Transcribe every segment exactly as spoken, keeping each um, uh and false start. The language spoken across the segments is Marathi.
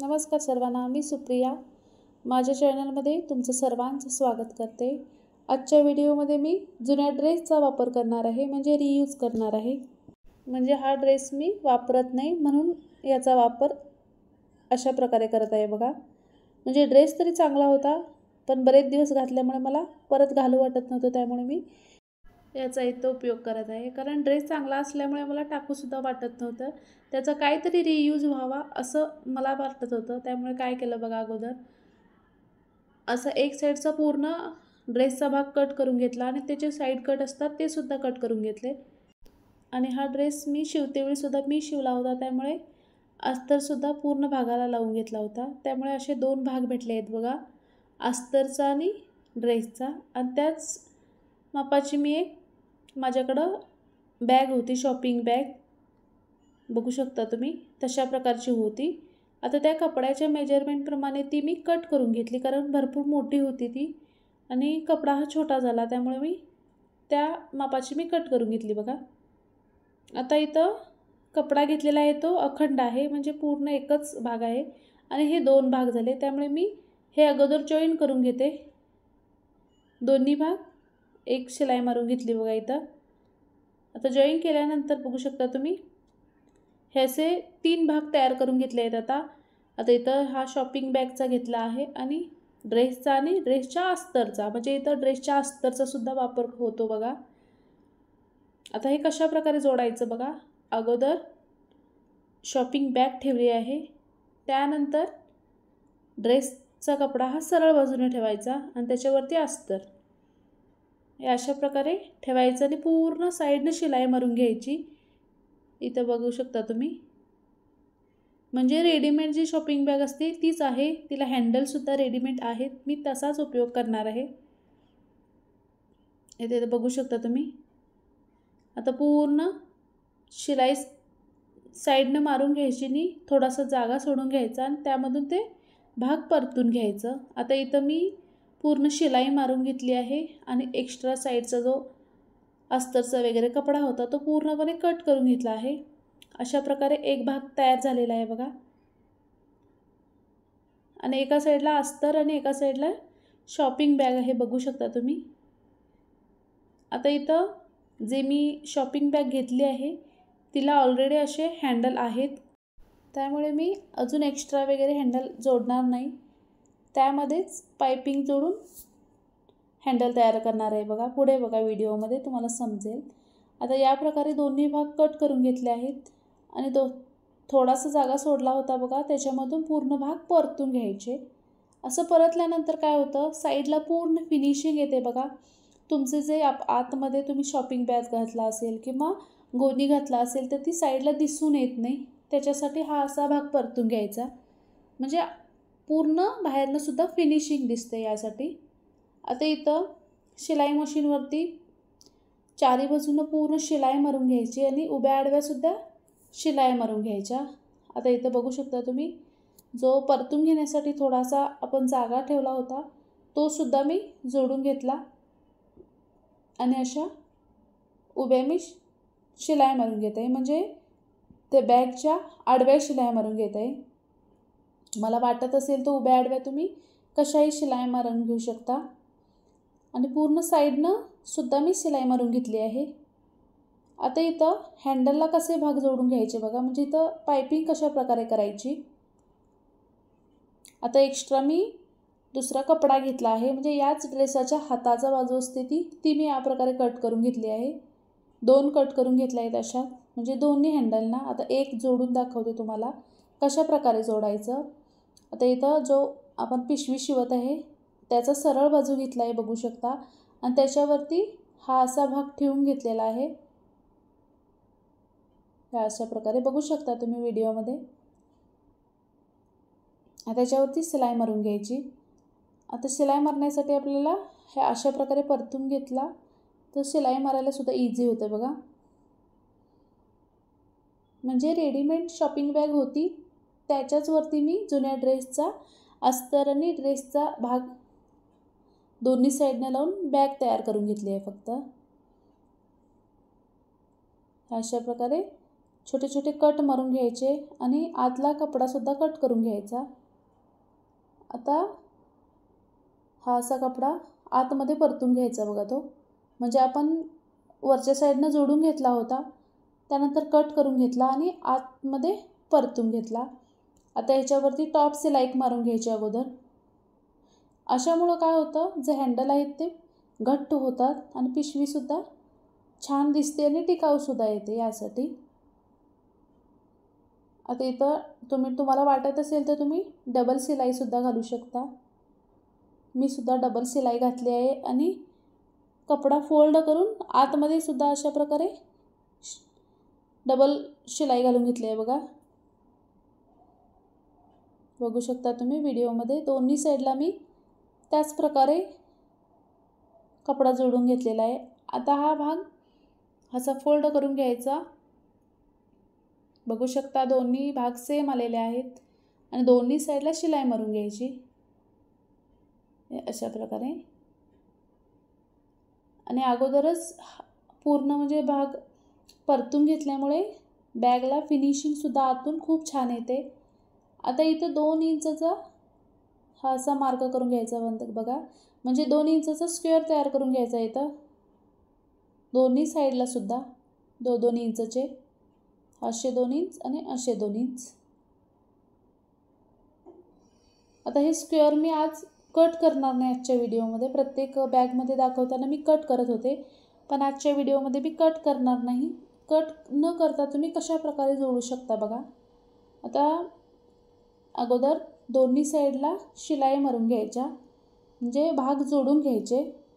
नमस्कार सर्वांना, मी सुप्रिया माझ्या चॅनलमध्ये तुमचं सर्वांचं स्वागत करते। आजच्या व्हिडिओमध्ये मी जुन्या ड्रेसचा वापर करणार आहे, म्हणजे रियूज करणार आहे। म्हणजे हा ड्रेस मी वापरत नाही म्हणून याचा वापर अशा प्रकारे करत आहे बघा। म्हणजे ड्रेस तरी चांगला होता, पण बरेच दिवस घातल्यामुळे मला परत घालू वाटत नव्हतं, त्यामुळे मी याचा इथं उपयोग करत आहे। कारण ड्रेस चांगला असल्यामुळे मला टाकू सुद्धा वाटत नव्हतं, त्याचा काहीतरी रियूज व्हावा असं मला वाटत होतं। त्यामुळे काय केलं बघा, अगोदर असं एक साइडचा पूर्ण ड्रेसचा भाग कट करून घेतला आणि त्याचे साइड कट असतात ते सुद्धा कट करून घेतले। आणि हा ड्रेस मी शिवतेवेळी सुद्धा मी शिवला होता, त्यामुळे अस्तर सुद्धा पूर्ण भागाला लावून घेतला होता। त्यामुळे असे दोन भाग भेटले आहेत बघा, अस्तरचा आणि ड्रेसचा। आणि त्याच मापाची मी एक माझ्याकडं बॅग होती, शॉपिंग बॅग बघू शकता तुम्ही, तशा प्रकारची होती। आता त्या कपड्याच्या मेजरमेंट प्रमाणे ती मी कट करून घेतली, कारण भरपूर मोठी होती ती आणि कपडा हा छोटा झाला, त्यामुळे मी त्या मापाची मी कट करून घेतली बघा। आता इथं कपडा घेतलेला आहे तो अखंड आहे, म्हणजे पूर्ण एकच भाग आहे आणि हे दोन भाग झाले। त्यामुळे मी हे अगोदर जॉईन करून घेते, दोन्ही भाग एक शिलाई मारून घेतली बघा इथं। आता जॉईन केल्यानंतर बघू शकता तुम्ही हे असे तीन भाग तयार करून घेतले आहेत। आता आता इथं हा शॉपिंग बॅगचा घेतला आहे आणि ड्रेसचा आणि ड्रेसच्या अस्तरचा, म्हणजे इथं ड्रेसच्या अस्तरचा सुद्धा वापर होतो बघा। आता हे कशा प्रकारे जोडायचं बघा, अगोदर शॉपिंग बॅग ठेवली आहे, त्यानंतर ड्रेसचा कपडा हा सरळ बाजूने ठेवायचा आणि त्याच्यावरती अस्तर हे अशा प्रकारे ठेवायचं आणि पूर्ण साइडने शिलाई मारून घ्यायची। इथं बघू शकता तुम्ही, म्हणजे रेडीमेड जी शॉपिंग बॅग असते तीच आहे, तिला हँडल सुद्धा रेडीमेड आहेत, मी तसाच उपयोग करणार आहे। इथे बघू शकता तुम्ही, आता पूर्ण शिलाई साइडने मारून घ्यायची आणि थोडासा जागा सोडून घ्यायचा आणि त्यामधून ते भाग परतून घ्यायचं। आता इथं मी पूर्ण शिलाई मारून घेतली आहे आणि एक्स्ट्रा साइडचा जो अस्तरचा वगैरे कपडा होता तो पूर्णपणे कट करून घेतला आहे। अशा प्रकारे एक भाग तयार झालेला आहे बघा, आणि एका साइडला अस्तर आणि एका साइडला शॉपिंग बॅग आहे, बघू शकता तुम्ही। आता इथं जे मी शॉपिंग बॅग घेतली आहे तिला ऑलरेडी असे हँडल आहेत, त्यामुळे मी अजून एक्स्ट्रा वगैरे हँडल जोडणार नाही, त्यामध्येच पाइपिंग जोडून हँडल तयार करणार आहे बघा। पुढे बघा व्हिडिओमध्ये तुम्हाला समजेल। आता या प्रकारे दोन्ही भाग कट करून घेतले आहेत आणि दो थोडासा जागा सोडला होता बघा, त्याच्यामधून पूर्ण भाग परतून घ्यायचे। असं परतल्यानंतर काय होतं, साईडला पूर्ण फिनिशिंग येते बघा। तुमचे जे आप आतमध्ये तुम्ही शॉपिंग बॅग घातला असेल किंवा गोणी घातला असेल तर ती साईडला दिसून येत नाही, त्याच्यासाठी हा असा भाग परतून घ्यायचा, म्हणजे पूर्ण बाहेरनं सुद्धा फिनिशिंग दिसते यासाठी। आता इथं शिलाई मशीनवरती चारी बाजूनं पूर्ण शिलाई मारून घ्यायची आणि उभ्या आडव्या सुद्धा शिलाई मारून घ्यायच्या। आता इथं बघू शकता तुम्ही, जो परतून घेण्यासाठी थोडासा आपण जागा ठेवला होता तो सुद्धा मी जोडून घेतला आणि अशा उभ्या मी शिलाई मारून घेत आहे, म्हणजे ते बॅगच्या आडव्या शिलाई मारून घेत आहे। मला वाटत असेल तर उभ्या आडव्या तुम्ही कशाही शिलाई मारून घेऊ शकता। आणि पूर्ण साइडनं सुद्धा मी शिलाई मारून घेतली आहे। आता इथं हँडलला कसे भाग जोडून घ्यायचे बघा, म्हणजे इथं पाइपिंग कशा प्रकारे करायची। आता एक्स्ट्रा मी दुसरा कपडा घेतला आहे, म्हणजे याच ड्रेसाच्या हाताचा बाजू असते ती ती मी या प्रकारे कट करून घेतली आहे, दोन कट करून घेतले आहेत अशा, म्हणजे दोन्ही हँडलना। आता एक जोडून दाखवते तुम्हाला कशा प्रकारे जोडायचं। आता इथं जो आपण पिशवी शिवत आहे त्याचा सरळ बाजू घेतला आहे, बघू शकता, आणि त्याच्यावरती हा असा भाग ठेवून घेतलेला आहे, अशा प्रकारे बघू शकता तुम्ही व्हिडिओमध्ये। त्याच्यावरती शिलाई मारून घ्यायची। आता शिलाई मारण्यासाठी आपल्याला हे अशा प्रकारे परतून घेतला तर शिलाई मारायला सुद्धा इझी होतं बघा। म्हणजे रेडीमेड शॉपिंग बॅग होती त्याच्याच वरती मी जुन्या ड्रेसचा अस्तर आणि ड्रेसचा भाग दोन्ही साइडने लावून बॅग तयार करून घेतली आहे फक्त। अशा प्रकारे छोटे छोटे कट मारून घ्यायचे आणि आतला कपडासुद्धा कट करून घ्यायचा। आता हा असा कपडा आतमध्ये परतून घ्यायचा बघा तो, म्हणजे आपण वरच्या साईडनं जोडून घेतला होता, त्यानंतर कट करून घेतला आणि आतमध्ये परतून घेतला। आता ह्याच्यावरती टॉप सिलाई मारून घ्यायची अगोदर। अशामुळं काय होतं, जे हँडल आहेत ते घट्ट होतात आणि पिशवीसुद्धा छान दिसते आणि टिकाऊसुद्धा येते यासाठी। आता इथं तुम्ही तुम्हाला वाटत असेल तर तुम्ही डबल सिलाईसुद्धा घालू शकता। मी सुद्धा डबल सिलाई घातली आहे आणि कपडा फोल्ड करून आतमध्ये सुद्धा अशा प्रकारे डबल शिलाई घालून घेतली आहे बघा। बघू शकता तुम्ही व्हिडिओमध्ये दोन्ही साईडला मी त्याच प्रकारे कपडा जोडून घेतलेला आहे। आता हा भाग असा फोल्ड करून घ्यायचा। बघू शकता दोन्ही भाग सेम आलेले आहेत आणि दोन्ही साईडला शिलाई मारून घ्यायची अशा प्रकारे। आणि अगोदरच पूर्ण म्हणजे भाग परतून घेतल्यामुळे बॅगला फिनिशिंगसुद्धा आतून खूप छान येते। आता इथे दोन इंचचा हा असा मार्क करून घ्यायचा बंद बघा, म्हणजे दोन इंचचा स्क्वेअर तयार करून घ्यायचा इथं दोन्ही साईडला सुद्धा दो दोन इंचचे, असे दोन इंच आणि असे दोन इंच। आता हे स्क्वेअर मी आज कट करणार नाही आजच्या व्हिडिओमध्ये, प्रत्येक बॅगमध्ये दाखवताना मी कट करत होते, पण आजच्या व्हिडिओमध्ये मी कट करणार नाही। कट न करता तुम्ही कशा प्रकारे जोडू शकता बघा। आता अगोदर दोन्ही साईडला शिलाई मारून घ्यायच्या, म्हणजे भाग जोडून घ्यायचे।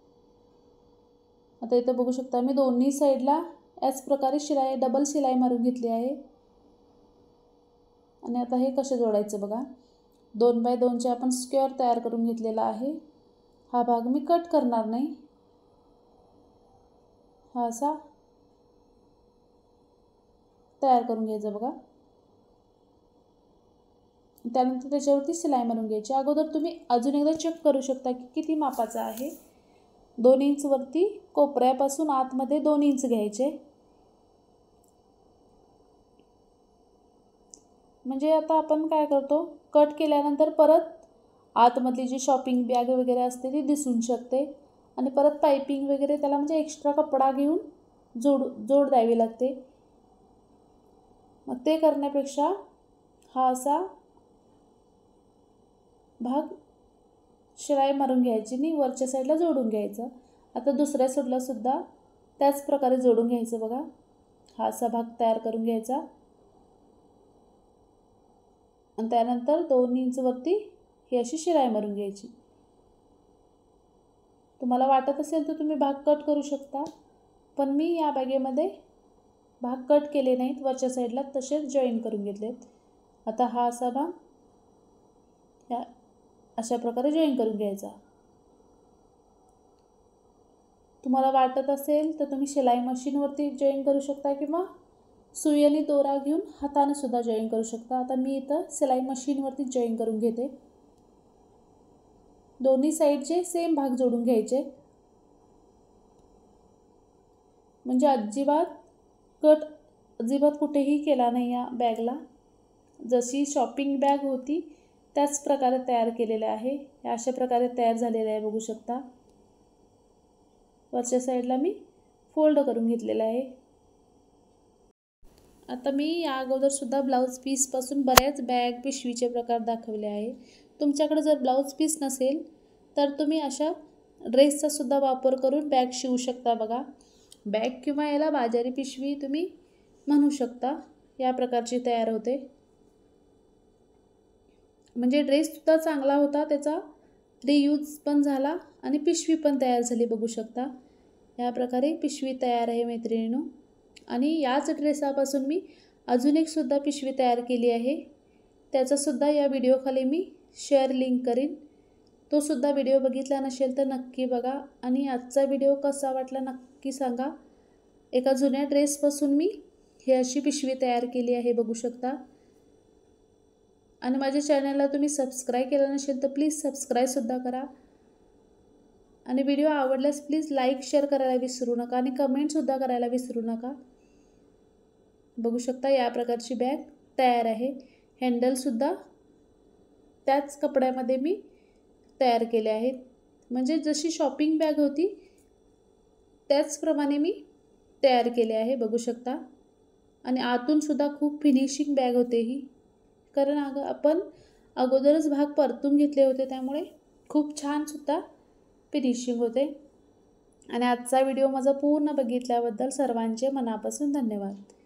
आता इथं बघू शकता मी दोन्ही साईडला याच प्रकारे शिलाई डबल शिलाई मारून घेतली आहे। आणि आता हे कसे जोडायचं बघा, दोन बाय दोनचे आपण स्क्वेअर तयार करून घेतलेला आहे। हा भाग मी कट करणार नाही, हा असा तयार करून घ्यायचा बघा। त्यानंतर त्याच्यावरती शिलाई मारून घ्यायची। अगोदर तुम्ही अजून एकदा चेक करू शकता की किती मापाचा आहे। दोन इंच वरती कोपऱ्यापासून आतमध्ये दोन इंच घ्यायचे, म्हणजे आता आपण काय करतो, कट केल्यानंतर परत आतमधली जी शॉपिंग बॅग वगैरे असते ती दिसून शकते आणि परत पाइपिंग वगैरे त्याला म्हणजे एक्स्ट्रा कपडा घेऊन जोड जोड द्यावी लागते। मग ते करण्यापेक्षा हा असा भाग शिलाई मारून घ्यायची आणि वरच्या साईडला जोडून घ्यायचं। आता दुसऱ्या साईडला सुद्धा त्याच प्रकारे जोडून घ्यायचं बघा। हा असा भाग तयार करून घ्यायचा आणि त्यानंतर दोन इंच वरती ही अशी शिलाई मारून घ्यायची। तुम्हाला वाटत असेल तर तुम्ही भाग कट करू शकता, पण मी या बॅगेमध्ये भाग कट केले नाहीत, वरच्या साईडला तसेच जॉईन करून घेतलेत। आता हा असा भाग या अशा प्रकारे जॉईन करून घ्यायचा। तुम्हाला वाटत असेल तर तुम्ही शिलाई मशीनवरती जॉईन करू शकता किंवा सुई आणि दोरा घेऊन हाताने सुद्धा जॉईन करू शकता। आता मी इथं शिलाई मशीनवरती जॉईन करून घेते। दोन्ही साईडचे सेम भाग जोडून घ्यायचे, म्हणजे अजिबात कट अजिबात कुठेही केला नाही या बॅगला। जशी शॉपिंग बॅग होती त्याच प्रकारे तयार केलेले आहे। अशा प्रकारे तयार झालेले आहे बघू शकता। वरच्या साईडला मी फोल्ड करून घेतलेला आहे। आता मी या अगोदर सुद्धा ब्लाउज पीसपासून बऱ्याच बॅग पिशवीचे प्रकार दाखवले आहे। तुमच्याकडे जर ब्लाउज पीस नसेल तर तुम्ही अशा ड्रेसचा सुद्धा वापर करून बॅग शिवू शकता बघा। बॅग किंवा याला बाजारी पिशवी तुम्ही म्हणू शकता, या प्रकारची तयार होते। म्हणजे ड्रेससुद्धा चांगला होता, त्याचा रियूज पण झाला आणि पिशवी पण तयार झाली बघू शकता। या प्रकारे पिशवी तयार आहे मैत्रिणींनो। आणि याच ड्रेसापासून मी अजून एक सुद्धा पिशवी तयार केली आहे, त्याचासुद्धा या व्हिडिओखाली मी शेअर लिंक करीन। तो सुद्धा व्हिडिओ बघितला नसेल तर नक्की बघा आणि आजचा व्हिडिओ कसा वाटला नक्की सांगा। एका जुन्या ड्रेसपासून मी ही अशी पिशवी तयार केली आहे बघू शकता। आणि माझ्या चॅनलला तुम्ही सबस्क्राईब केलं नसेल तर प्लीज सबस्क्राईबसुद्धा करा। आणि व्हिडिओ आवडल्यास प्लीज लाईक शेअर करायला विसरू नका आणि कमेंटसुद्धा करायला विसरू नका। बघू शकता या प्रकारची बॅग तयार आहे. हँडलसुद्धा त्याच कपड्यामध्ये मी तयार केले आहेत. म्हणजे जशी शॉपिंग बॅग होती त्याचप्रमाणे मी तयार केले आहे, बघू शकता. आणि आतूनसुद्धा खूप फिनिशिंग बॅग होते ही, कारण अगं आपण अगोदरच भाग परतून घेतले होते, त्यामुळे खूप छानसुद्धा फिनिशिंग होते. आणि आजचा व्हिडिओ माझा पूर्ण बघितल्याबद्दल सर्वांचे मनापासून धन्यवाद.